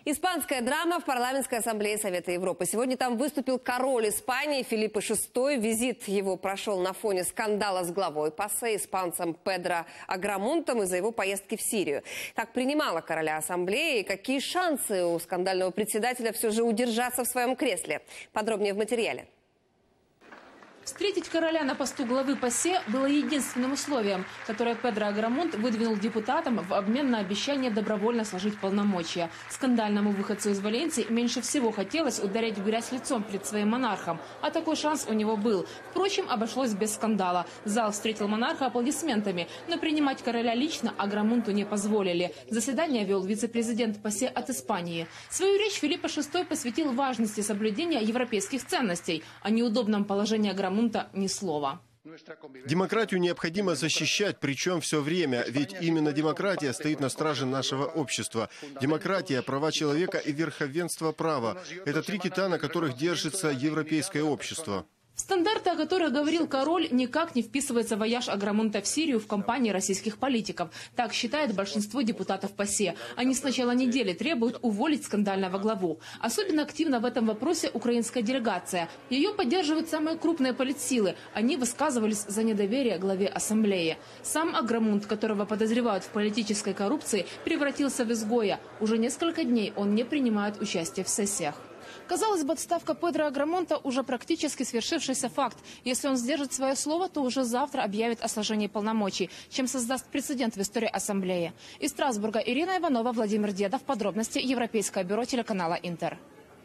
Испанская драма в парламентской ассамблее Совета Европы. Сегодня там выступил король Испании Филиппе VI. Визит его прошел на фоне скандала с главой ПАСЕ, испанцем Педро Аграмунтом, из-за его поездки в Сирию. Так принимала короля ассамблеи. Какие шансы у скандального председателя все же удержаться в своем кресле? Подробнее в материале. Встретить короля на посту главы ПАСЕ было единственным условием, которое Педро Аграмунт выдвинул депутатам в обмен на обещание добровольно сложить полномочия. Скандальному выходцу из Валенсии меньше всего хотелось ударить в грязь лицом перед своим монархом, а такой шанс у него был. Впрочем, обошлось без скандала. Зал встретил монарха аплодисментами, но принимать короля лично Аграмунту не позволили. Заседание вел вице-президент ПАСЕ от Испании. Свою речь Филиппе VI посвятил важности соблюдения европейских ценностей. О неудобном положении Аграмунта ни слова. Демократию необходимо защищать, причем все время, ведь именно демократия стоит на страже нашего общества. Демократия, права человека и верховенство права – это три кита, на которых держится европейское общество. Стандарты, о которых говорил король, никак не вписывается вояж Аграмунта в Сирию в компании российских политиков. Так считает большинство депутатов ПАСЕ. Они с начала недели требуют уволить скандального главу. Особенно активно в этом вопросе украинская делегация. Ее поддерживают самые крупные политсилы. Они высказывались за недоверие главе ассамблеи. Сам Аграмунт, которого подозревают в политической коррупции, превратился в изгоя. Уже несколько дней он не принимает участие в сессиях. Казалось бы, отставка Педро Аграмунта уже практически свершившийся факт. Если он сдержит свое слово, то уже завтра объявит о сложении полномочий, чем создаст прецедент в истории ассамблеи. Из Страсбурга Ирина Иванова, Владимир Дедов. Подробности Европейское бюро телеканала Интер.